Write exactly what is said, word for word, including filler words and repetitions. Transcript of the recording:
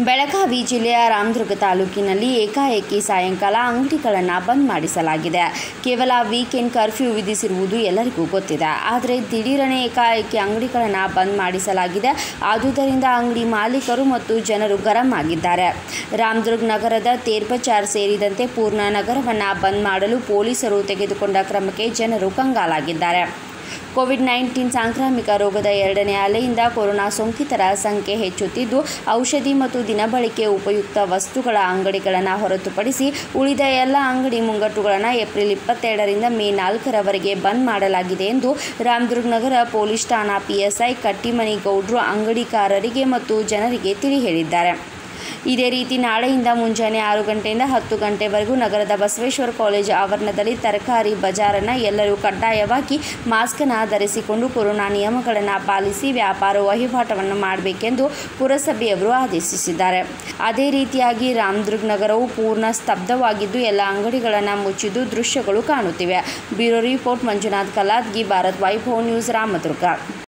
ಬೆಳಗಾವಿ ಜಿಲ್ಲೆಯ ರಾಮದುರ್ಗ ತಾಲೂಕಿನಲ್ಲಿ ಏಕಾಏಕಿ ಸಾಯಂಕಾಲ ಅಂಗಡಿಗಳನ್ನು ಬಂದ್ ಮಾಡಿಸಲಾಗಿದೆ. ಕೇವಲ ವೀಕೆಂಡ್ ಕರ್ಫ್ಯೂ ವಿಧಿಸಿರುವುದು ಎಲ್ಲರಿಗೂ ಗೊತ್ತಿದೆ. ಆದರೆ ದಿಢೀರನೆ ಏಕಾಏಕಿ ಅಂಗಡಿಗಳನ್ನು ಬಂದ್ ಮಾಡಿಸಲಾಗಿದೆ. ಆದುದರಿಂದ ಅಂಗಡಿ ಮಾಲೀಕರು ಮತ್ತು ಜನರು ಗರಂ ಆಗಿದ್ದಾರೆ. ರಾಮದುರ್ಗ ನಗರದ ತೇರ್ ಬಜಾರ್ ಸೇರಿದಂತೆ ಪೂರ್ಣ ನಗರವನ್ನು ಬಂದ್ ಮಾಡಲು ಪೊಲೀಸರು ತೆಗೆದುಕೊಂಡ ಕ್ರಮಕ್ಕೆ ಜನರು ಕಂಗಾಲಾಗಿದ್ದಾರೆ. ಕೋವಿಡ್ ನೈನ್ಟೀನ್ ಸಾಂಕ್ರಾಮಿಕ ರೋಗದ ಎರಡನೇ ಅಲೆಯಿಂದ ಕೊರೋನಾ ಸೋಂಕಿತರ ಸಂಖ್ಯೆ ಹೆಚ್ಚುತ್ತಿದ್ದು, ಔಷಧಿ ಮತ್ತು ದಿನಬಳಕೆ ಉಪಯುಕ್ತ ವಸ್ತುಗಳ ಅಂಗಡಿಗಳನ್ನು ಹೊರತುಪಡಿಸಿ ಉಳಿದ ಎಲ್ಲ ಅಂಗಡಿ ಮುಂಗಟ್ಟುಗಳನ್ನು ಏಪ್ರಿಲ್ ಇಪ್ಪತ್ತೆರಡರಿಂದ ಮೇ ನಾಲ್ಕರವರೆಗೆ ಬಂದ್ ಮಾಡಲಾಗಿದೆ ಎಂದು ರಾಮದುರ್ಗ ನಗರ ಪೊಲೀಸ್ ಠಾಣಾ ಪಿಎಸ್ಐ ಕಟ್ಟಿಮನಿ ಗೌಡ್ರು ಅಂಗಡಿಕಾರರಿಗೆ ಮತ್ತು ಜನರಿಗೆ ತಿಳಿ ಹೇಳಿದ್ದಾರೆ. ಇದೇ ರೀತಿ ನಾಳೆಯಿಂದ ಮುಂಜಾನೆ ಆರು ಗಂಟೆಯಿಂದ ಹತ್ತು ಗಂಟೆವರೆಗೂ ನಗರದ ಬಸವೇಶ್ವರ ಕಾಲೇಜು ಆವರಣದಲ್ಲಿ ತರಕಾರಿ ಬಜಾರನ್ನು ಎಲ್ಲರೂ ಕಡ್ಡಾಯವಾಗಿ ಮಾಸ್ಕನ್ನು ಧರಿಸಿಕೊಂಡು ಕೊರೋನಾ ನಿಯಮಗಳನ್ನು ಪಾಲಿಸಿ ವ್ಯಾಪಾರ ವಹಿವಾಟವನ್ನು ಮಾಡಬೇಕೆಂದು ಪುರಸಭೆಯವರು ಆದೇಶಿಸಿದ್ದಾರೆ. ಅದೇ ರೀತಿಯಾಗಿ ರಾಮದುರ್ಗ ನಗರವು ಪೂರ್ಣ ಸ್ತಬ್ಧವಾಗಿದ್ದು ಎಲ್ಲ ಅಂಗಡಿಗಳನ್ನು ಮುಚ್ಚಿದ್ದು ದೃಶ್ಯಗಳು ಕಾಣುತ್ತಿವೆ. Bureau report Manjunath Kaladgi, Bharat Vaibhav news, Ramdurg.